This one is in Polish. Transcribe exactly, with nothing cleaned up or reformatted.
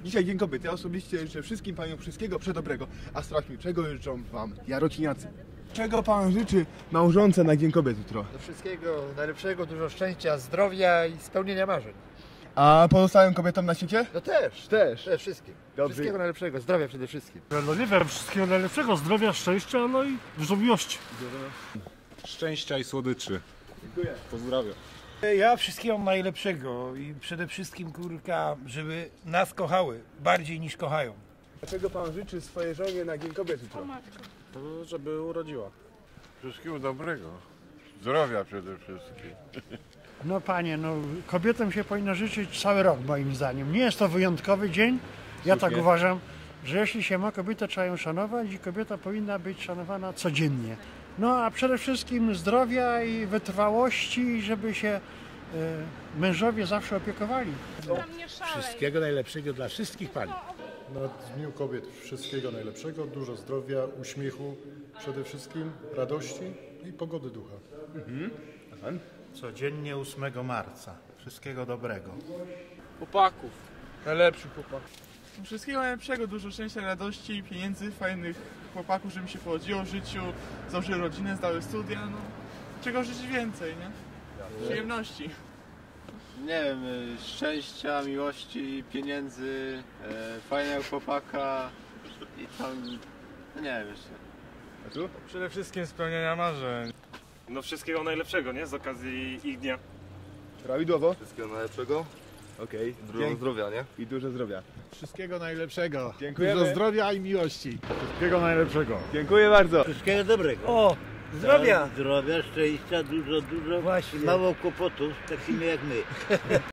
Dzisiaj Dzień Kobiet. Ja osobiście życzę wszystkim paniom wszystkiego przedobrego. A sprawdźmy, czego życzą wam jarociniacy. Czego pan życzy małżonce na Dzień Kobiet jutro? Do wszystkiego najlepszego, dużo szczęścia, zdrowia i spełnienia marzeń. A pozostałym kobietom na świecie? No też, Też. też wszystkim. Dobrze. Wszystkiego najlepszego, zdrowia przede wszystkim. No nie wiem, wszystkiego najlepszego, zdrowia, szczęścia, no i dużo miłości. Szczęścia i słodyczy. Dziękuję. Pozdrawiam. Ja wszystkiego najlepszego i przede wszystkim, kurka, żeby nas kochały bardziej niż kochają. Czego pan życzy swojej żonie na Dzień Kobiet jutro? To żeby urodziła. Wszystkiego dobrego. Zdrowia przede wszystkim. No panie, no kobietom się powinno życzyć cały rok moim zdaniem. Nie jest to wyjątkowy dzień. Ja tak Słusznie. uważam, że jeśli się ma kobietę, trzeba ją szanować i kobieta powinna być szanowana codziennie. No a przede wszystkim zdrowia i wytrwałości, żeby się e, mężowie zawsze opiekowali. Wszystkiego najlepszego dla wszystkich pań. No, w Dniu Kobiet wszystkiego najlepszego, dużo zdrowia, uśmiechu, przede wszystkim radości i pogody ducha. Mhm. A pan? Codziennie ósmego marca. Wszystkiego dobrego. Chłopaków. Najlepszych chłopaków. Wszystkiego najlepszego, dużo szczęścia, radości, pieniędzy, fajnych chłopaków, żeby mi się powodziło w życiu, założyły rodzinę, zdały studia, no. Czego życzyć więcej, nie? Przyjemności. Nie wiem, szczęścia, miłości, pieniędzy, e, fajnego chłopaka i tam, no nie wiem jeszcze. A tu? Przede wszystkim spełnienia marzeń. No wszystkiego najlepszego, nie? Z okazji ich dnia. Prawidłowo? Wszystkiego najlepszego, Okej. dużo Dzięki. zdrowia, nie? I dużo zdrowia. Wszystkiego najlepszego. Dziękujemy. Dużo zdrowia i miłości. Wszystkiego najlepszego. Dziękuję bardzo. Wszystkiego dobrego. O, zdrowia! Zdrowia, szczęścia, dużo, dużo. Właśnie. Mało kłopotów, takimi jak my.